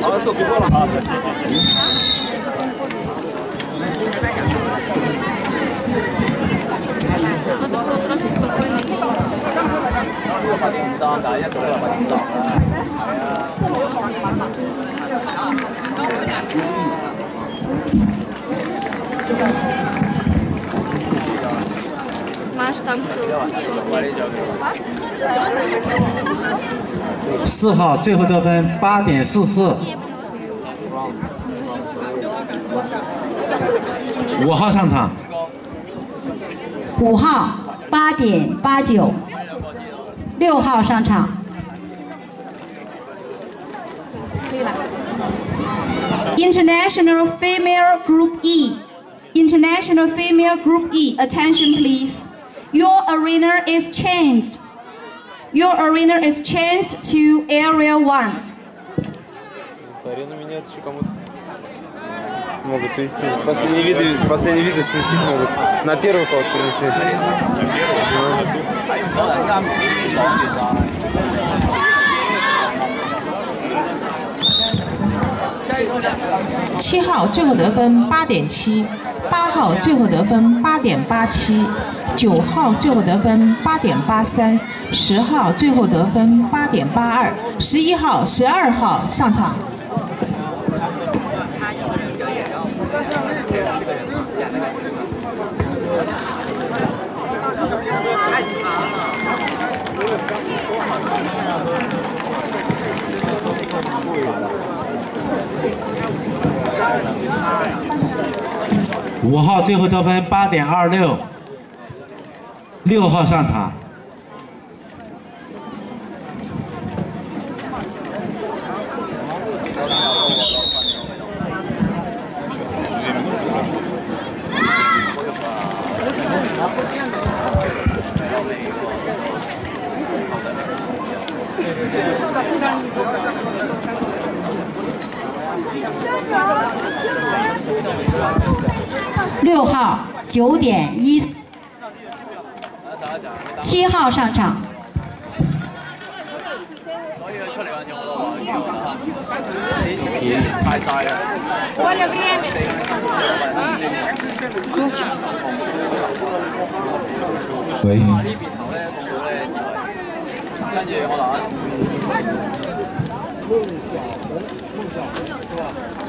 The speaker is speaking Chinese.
Надо было просто спокойно идти. Маш, там 4号最后得分8.44。5号上场。 5号8.89。6号上场。International Female Group E. International Female Group E. Attention, please. Your arena is changed. Your arena is changed to Area 1. Арену менять еще кому-то. Могут уйти. Последние виды сместить могут. На первый кого-то перенесли. 7号最后得分8.7，8号最后得分8.87， 9号最后得分8.83， 10号最后得分8.82， 11号、12号上场。 5号最后得分8.26， 6号上场。 6号9.1， 7号上场。 喂。 梦想，是吧？